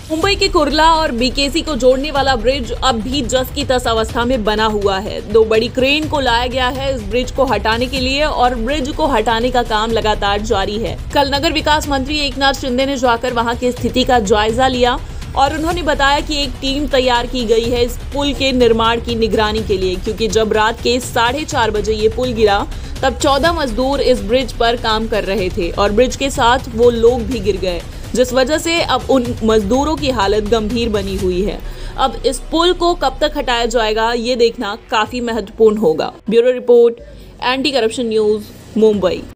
मुंबई के कुर्ला और बीकेसी को जोड़ने वाला ब्रिज अब भी जस की तस अवस्था में बना हुआ है। 2 बड़ी क्रेन को लाया गया है इस ब्रिज को हटाने के लिए और ब्रिज को हटाने का काम लगातार जारी है। कल नगर विकास मंत्री एकनाथ शिंदे ने जाकर वहां की स्थिति का जायजा लिया और उन्होंने बताया कि एक टीम तैयार की गई है इस पुल के निर्माण की निगरानी के लिए, क्योंकि जब रात के 4:30 बजे ये पुल गिरा तब 14 मजदूर इस ब्रिज पर काम कर रहे थे और ब्रिज के साथ वो लोग भी गिर गए, जिस वजह से अब उन मजदूरों की हालत गंभीर बनी हुई है। अब इस पुल को कब तक हटाया जाएगा ये देखना काफी महत्वपूर्ण होगा। Bureau report, anti corruption news, Mumbai.